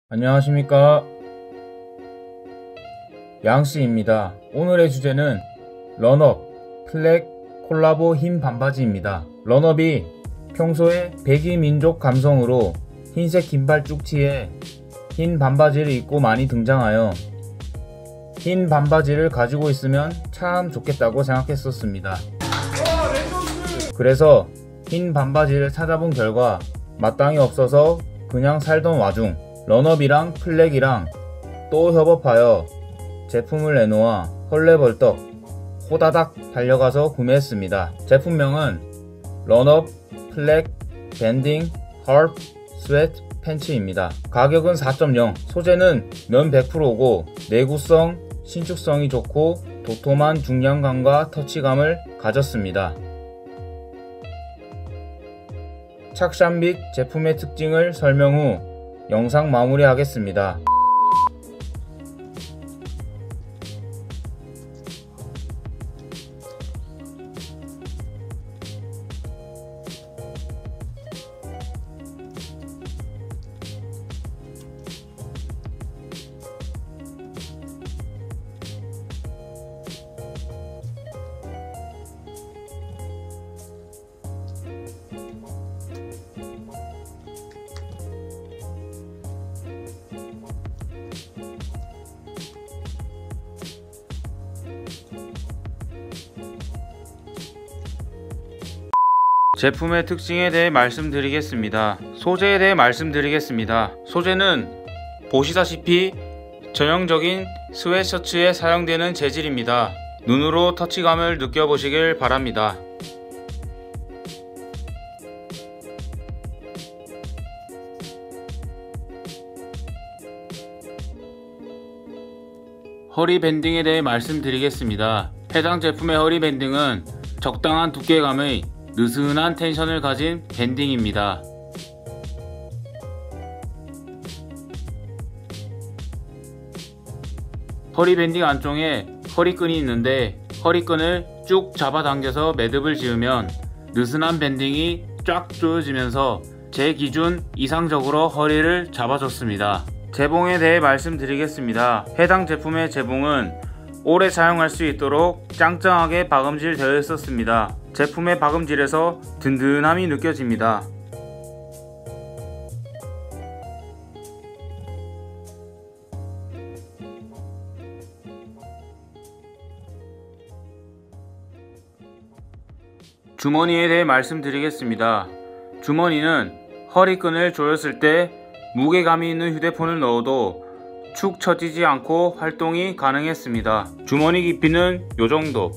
안녕하십니까, 양씨입니다. 오늘의 주제는 런업 플렉 콜라보 흰 반바지입니다. 런업이 평소에 백이민족 감성으로 흰색 긴팔 쭉티에 흰 반바지를 입고 많이 등장하여 흰 반바지를 가지고 있으면 참 좋겠다고 생각했었습니다. 그래서 흰 반바지를 찾아본 결과 마땅히 없어서 그냥 살던 와중 런업이랑 플렉이랑 또 협업하여 제품을 내놓아 헐레벌떡 호다닥 달려가서 구매했습니다. 제품명은 런업 플렉 밴딩 하프 스웨트 팬츠입니다. 가격은 4.0, 소재는 면 100%고 내구성, 신축성이 좋고 도톰한 중량감과 터치감을 가졌습니다. 착샷 및 제품의 특징을 설명 후 영상 마무리하겠습니다. 제품의 특징에 대해 말씀드리겠습니다. 소재에 대해 말씀드리겠습니다. 소재는 보시다시피 전형적인 스웨셔츠에 사용되는 재질입니다. 눈으로 터치감을 느껴보시길 바랍니다. 허리 밴딩에 대해 말씀드리겠습니다. 해당 제품의 허리 밴딩은 적당한 두께감의 느슨한 텐션을 가진 밴딩입니다. 허리 밴딩 안쪽에 허리끈이 있는데 허리끈을 쭉 잡아당겨서 매듭을 지으면 느슨한 밴딩이 쫙 조여지면서 제 기준 이상적으로 허리를 잡아줬습니다. 재봉에 대해 말씀드리겠습니다. 해당 제품의 재봉은 오래 사용할 수 있도록 짱짱하게 박음질 되어 있었습니다. 제품의 박음질에서 든든함이 느껴집니다. 주머니에 대해 말씀드리겠습니다. 주머니는 허리끈을 조였을 때 무게감이 있는 휴대폰을 넣어도 축 처지지 않고 활동이 가능했습니다. 주머니 깊이는 요정도.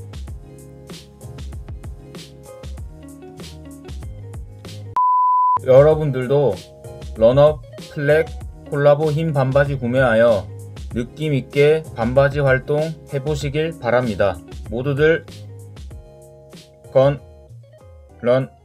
여러분들도 런업 플렉 콜라보 흰 반바지 구매하여 느낌있게 반바지 활동 해보시길 바랍니다. 모두들 건, 런